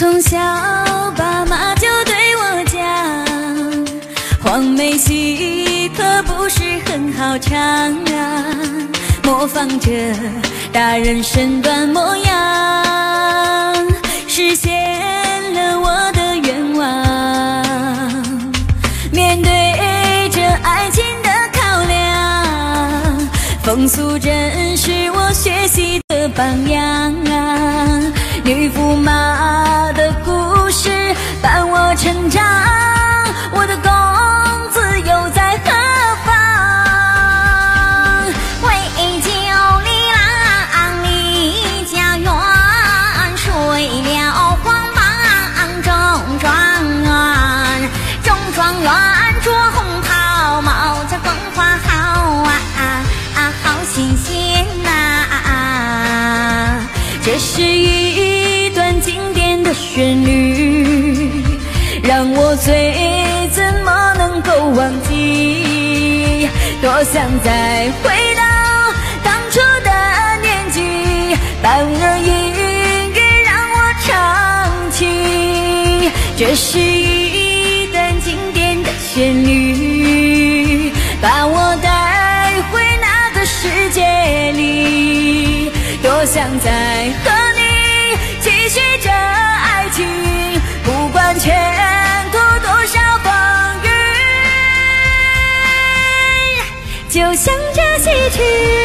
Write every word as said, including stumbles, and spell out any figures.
从小爸妈就对我讲，黄梅戏可不是很好唱啊，模仿着大人身段模样，实现了我的愿望。面对着爱情的考量，风俗真是我学习的榜样啊，女驸马的故事伴我成长，我的公子又在何方？为救李郎离家园，睡了黄榜中状元，中状元着红袍，帽加风花好啊啊，好新鲜呐！这是一段经典的旋律，让我最怎么能够忘记？多想再回到当初的年纪，伴儿音乐让我唱起。这是一段经典的旋律，把我带回那个世界里。多想再和你继续着爱情，不管前途多少风雨，就像这戏曲。